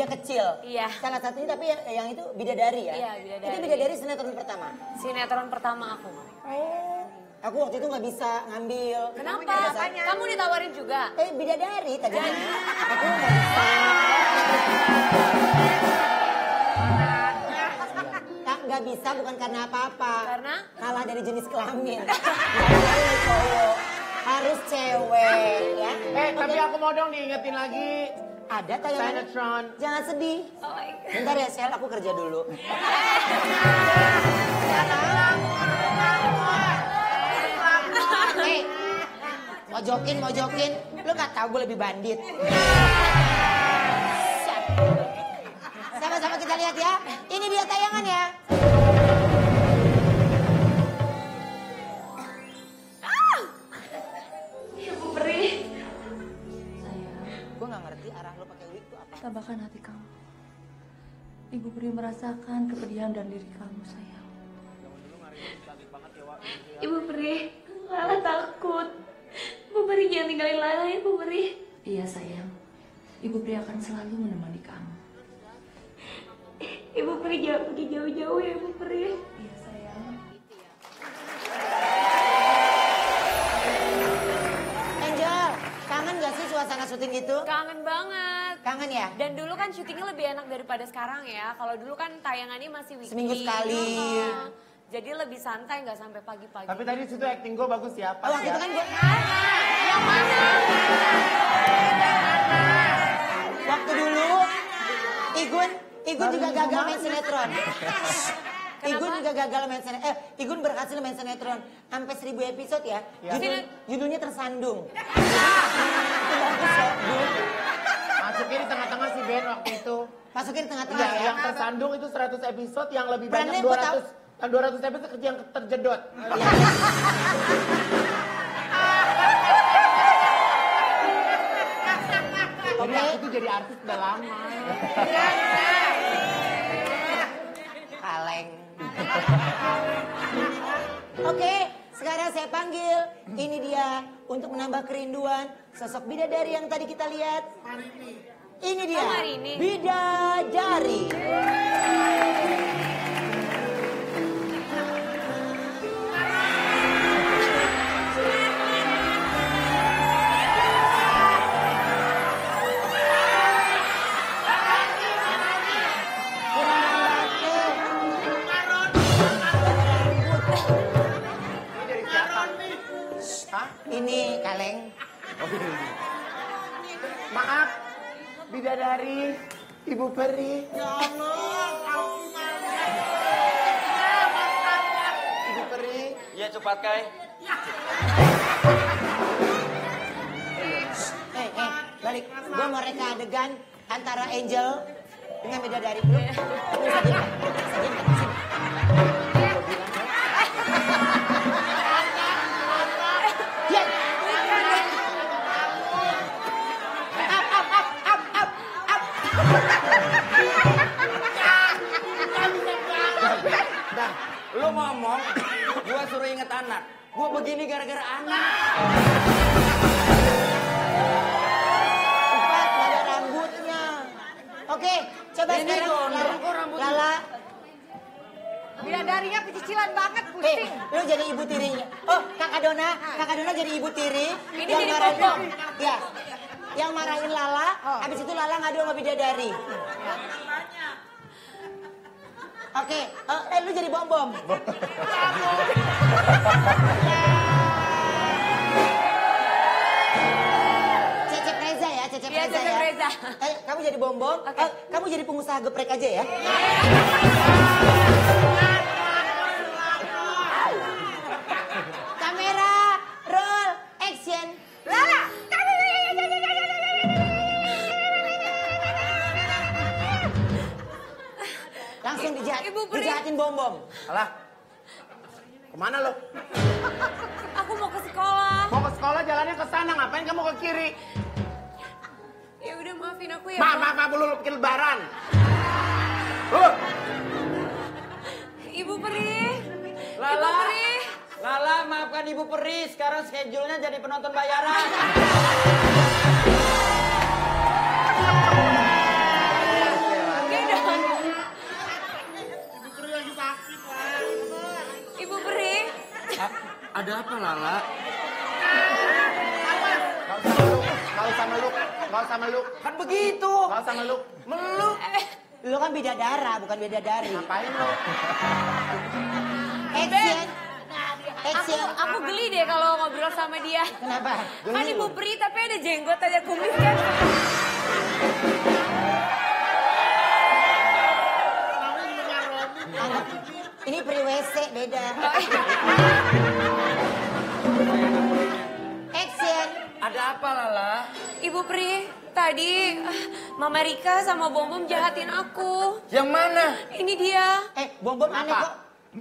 dia kecil. Iya. Salah satunya tapi yang itu Bidadari ya? Iya, Bidadari. Itu Bidadari sinetron pertama? Sinetron pertama aku. Oh. Aku waktu itu nggak bisa ngambil. Kenapa? Kamu ditawarin juga? Bidadari tadi. Aku nggak bisa. Nggak bisa bukan karena apa-apa. Karena? Kalah dari jenis kelamin. Harus cewek ya. Tapi aku mau dong diingetin lagi. Ada tayangan. Sinetron. Jangan sedih. Oh my God. Bentar ya Sel, aku kerja dulu. Mojokin. Lu gak tahu gue lebih bandit. Sama-sama kita lihat ya. Ini dia tayangan ya. Ibu Peri. Gue gak ngerti arah lu pakai wig itu apa. Tabahkan hati kamu. Ibu Peri merasakan kepedihan dan diri kamu, sayang. Ibu Peri, Lala takut. Ibu Peri jangan tinggalin Lala ya, Ibu Peri. Iya, sayang. Ibu Peri akan selalu menemani kamu. Ibu Peri jangan pergi jauh-jauh ya, Ibu Peri. Iya, sayang. Angel, kangen gak sih suasana syuting itu? Kangen banget. Kangen ya? Dan dulu kan syutingnya lebih enak daripada sekarang ya. Kalau dulu kan tayangannya masih weekly. Seminggu sekali. Jadi lebih santai, nggak sampai pagi-pagi. Tapi tadi situ acting gue bagus ya. Pas Waktu ya. itu kan gue... Yang mana? Waktu dulu, Igun juga gagal main sinetron. Igun juga gagal main sinetron. Igun berhasil main sinetron. Sampai 1000 episode ya. Judulnya Tersandung. Itu bagus ya, Gun. Masukin di tengah-tengah si Ben waktu itu. Masukin di tengah-tengah Iya, ya. yang Tersandung itu 100 episode, yang lebih Perannya banyak gua tahu. 200 episode yang terjedot. Jadi aku tuh jadi artis udah lama. Kaleng. Oke, sekarang saya panggil. Ini dia untuk menambah kerinduan sosok bidadari yang tadi kita lihat. Ini dia, Oh, Marini. Bidadari. Ini kaleng. Maaf, bidadari, Ibu Peri. Ibu Peri. Iya cepat Kai. Balik. Gua mau reka adegan antara Angel dengan bidadari dulu. Lu sajikan, sini. Diam. Dah, lu ngomong, gua suruh inget anak. Gua begini gara-gara anak. Cepat, gak ada rambutnya. Oke, coba Ini sekarang gondrong kok rambutnya. Lala. Bidadarinya pecicilan banget, pusing. Lu jadi ibu tirinya. Oh, Kakak Dona jadi ibu tiri. Ini yang jadi marahin, popok. ya, yang marahin Lala. Habis itu Lala ngadu sama bidadari. Oke, lu jadi bom-bom. Cecep Reza ya, Cecep Iya, Reza Cecep ya. Reza. Kamu jadi bom-bom. Kamu jadi pengusaha geprek aja ya. Kamera, roll, action. Lala, langsung Ibu Peri. dijahatin bom-bom. Alah, kemana lo? Aku mau ke sekolah. Mau ke sekolah jalannya ke sana, ngapain kamu ke kiri? Ya udah maafin aku ya. Maaf, lu bikin lebaran. Ibu Peri. Lala. Ibu Peri. Lala, maafkan Ibu Peri. Sekarang schedule-nya jadi penonton bayaran. Ada apa Lala? Gak usah meluk. Kan begitu. Gak usah meluk. Meluk. Lu kan bidadara, bukan bidadari. Ngapain lo? Action. Action. Aku geli deh kalau ngobrol sama dia. Kenapa? Kan Ibu Pri tapi ada jenggot, ada kumis kan. Ini pre-WC beda. Action. Ada apa Lala? Ibu Pri, tadi Mama Rika sama Bom Bom jahatin aku. Yang mana? Ini dia. Bom Bom aneh kok.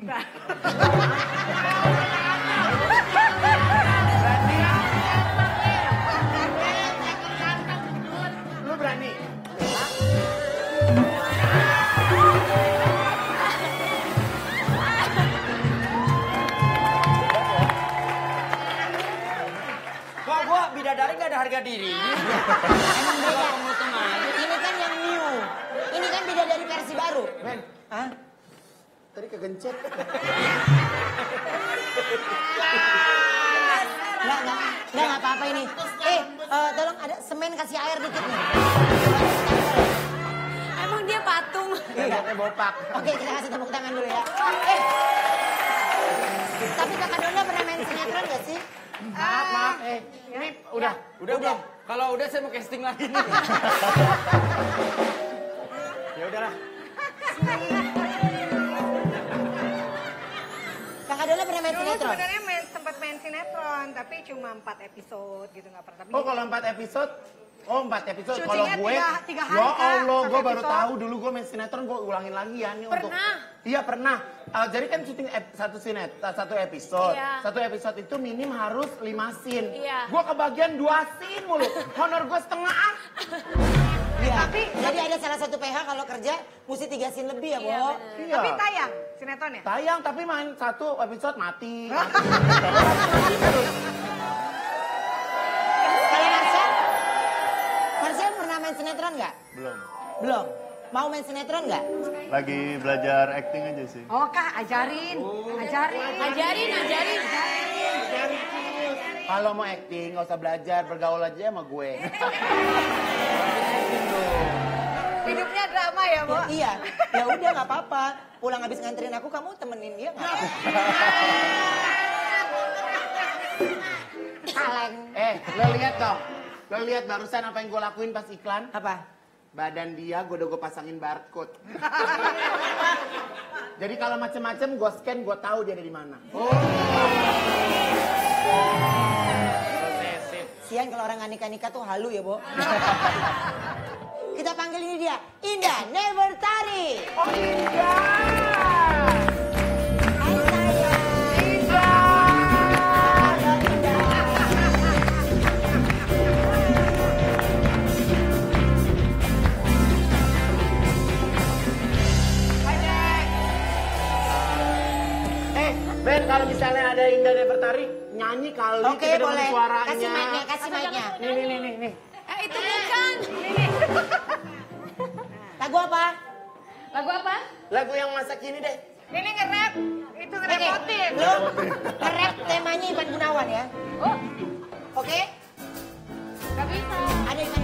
Lu berani? Kok gua bidadari gak ada harga diri? Emang beda. Kamu tenang. Ini kan yang new. Ini kan bidadari versi baru. Men, Hah? tadi kegencet. Nggak apa-apa ini. Tolong ada semen kasih air dikit nih. Emang dia patung. Jengotnya bopak. Oke, kita kasih tepuk tangan dulu ya. Tapi Kakak Dona pernah main sinetron gak sih? Maaf. Ini udah. Udah belum? Kalau udah saya mau casting lagi nih. Ya udahlah. Kakak Dona pernah main Dulu sinetron? sebenarnya sempat main sinetron, tapi cuma 4 episode gitu, nggak pernah. Tapi Oh kalau 4 episode? Oh 4 episode. Kalau Syutingnya gue, tiga hari, ya Kak, Allah, gue satu baru episode. tahu dulu gue main sinetron, gue ulangin lagi ya nih untuk. Pernah? Iya pernah. Jadi kan syuting satu episode. Iya. Satu episode itu minim harus 5 scene. Iya. Gue kebagian 2 scene mulu. Honor gue setengah. Iya. Jadi ada salah satu PH kalau kerja mesti 3 scene lebih ya, Bo. Iya, bener. Iya. tapi tayang sinetronnya. Tayang tapi main satu episode mati. Kalau Marcel pernah main sinetron nggak? Belum. Belum. Mau main sinetron nggak? Lagi belajar acting aja sih. Oh Kak, ajarin. Ajarin. Kalau mau acting nggak usah belajar, bergaul aja sama gue. Hidupnya drama ya, Bu? Iya. Ya udah nggak apa-apa. Pulang habis nganterin aku, kamu temenin dia nggak? Kaleng. Lo lihat dong. Lo lihat barusan apa yang gue lakuin pas iklan? Apa? Badan dia gue udah pasangin barcode. Jadi kalau macem-macem gue scan, gue tahu dia ada di mana. Sian kalau orang nikah-nikah tuh halu ya, Bo. Kita panggil ini dia, Indah Nevertari. Oh iya. Hai sayang. Ben, kalau misalnya ada Indah Nevertari, nyanyi kali Oke, kita denger boleh. suaranya. Kasih mic-nya, kasih mic-nya. Nih. Itu bukan. Lagu apa? Lagu apa? Lagu yang masa kini deh. Ini nge-rap. Itu ngerepotin. Lo nge-rap temanya Ivan Gunawan ya. Oh, Oke? nggak bisa. Ada Ivan